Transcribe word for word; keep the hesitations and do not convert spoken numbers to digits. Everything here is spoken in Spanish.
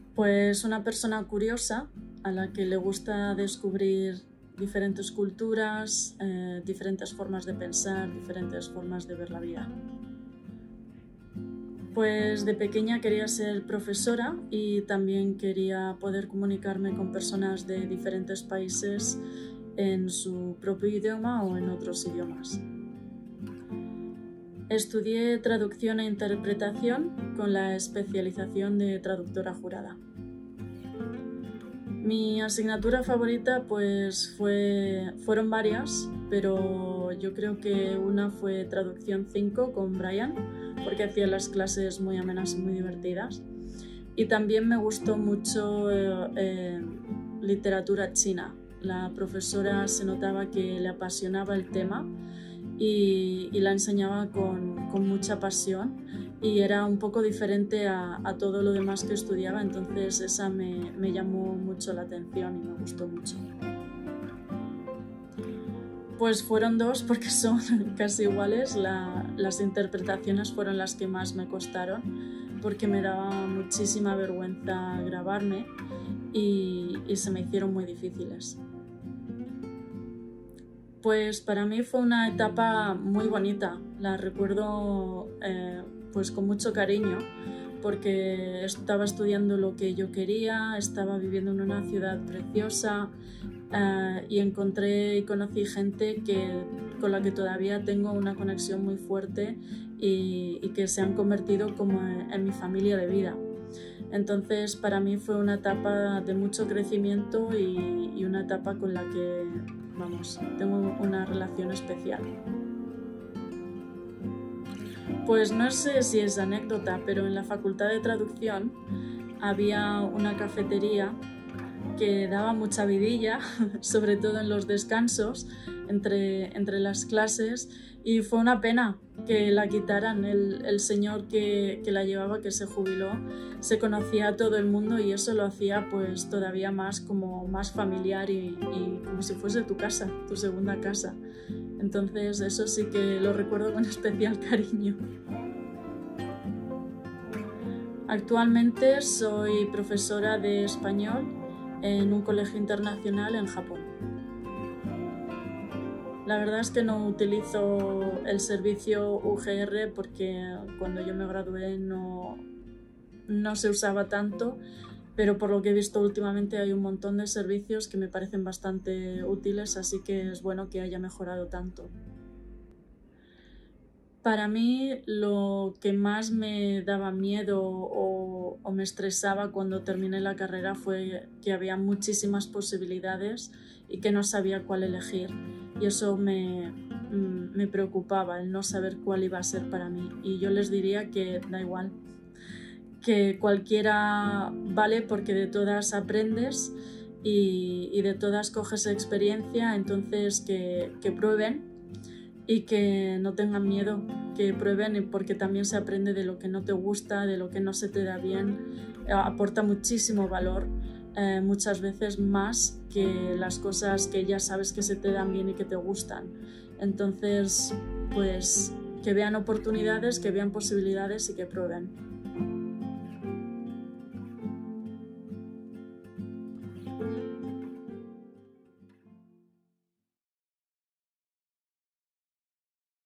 Pues una persona curiosa a la que le gusta descubrir diferentes culturas, eh, diferentes formas de pensar, diferentes formas de ver la vida. Pues de pequeña quería ser profesora y también quería poder comunicarme con personas de diferentes países en su propio idioma o en otros idiomas. Estudié traducción e interpretación con la especialización de traductora jurada. Mi asignatura favorita pues fue, fueron varias, pero yo creo que una fue traducción cinco con Brian, porque hacía las clases muy amenas y muy divertidas. Y también me gustó mucho eh, eh, literatura china. La profesora se notaba que le apasionaba el tema y, y la enseñaba con, con mucha pasión y era un poco diferente a, a todo lo demás que estudiaba, entonces esa me, me llamó mucho la atención y me gustó mucho. Pues fueron dos porque son casi iguales. La, las interpretaciones fueron las que más me costaron porque me daba muchísima vergüenza grabarme y, y se me hicieron muy difíciles. Pues para mí fue una etapa muy bonita, la recuerdo eh, pues con mucho cariño porque estaba estudiando lo que yo quería, estaba viviendo en una ciudad preciosa eh, y encontré y conocí gente que, con la que todavía tengo una conexión muy fuerte y, y que se han convertido como en, en mi familia de vida. Entonces para mí fue una etapa de mucho crecimiento y, y una etapa con la que, vamos, tengo una relación especial. Pues no sé si es anécdota, pero en la Facultad de Traducción había una cafetería que daba mucha vidilla, sobre todo en los descansos, entre, entre las clases, y fue una pena que la quitaran. El, el señor que, que la llevaba, que se jubiló, se conocía a todo el mundo y eso lo hacía pues todavía más, como más familiar y, y como si fuese tu casa, tu segunda casa. Entonces eso sí que lo recuerdo con especial cariño. Actualmente soy profesora de español en un colegio internacional en Japón. La verdad es que no utilizo el servicio U G R porque cuando yo me gradué no, no se usaba tanto, pero por lo que he visto últimamente hay un montón de servicios que me parecen bastante útiles, así que es bueno que haya mejorado tanto. Para mí lo que más me daba miedo o, o me estresaba cuando terminé la carrera fue que había muchísimas posibilidades y que no sabía cuál elegir. Y eso me, me preocupaba, el no saber cuál iba a ser para mí. Y yo les diría que da igual, que cualquiera vale porque de todas aprendes y, y de todas coges experiencia, entonces que, que prueben y que no tengan miedo, que prueben porque también se aprende de lo que no te gusta, de lo que no se te da bien, aporta muchísimo valor. Eh, muchas veces más que las cosas que ya sabes que se te dan bien y que te gustan. Entonces, pues que vean oportunidades, que vean posibilidades y que prueben.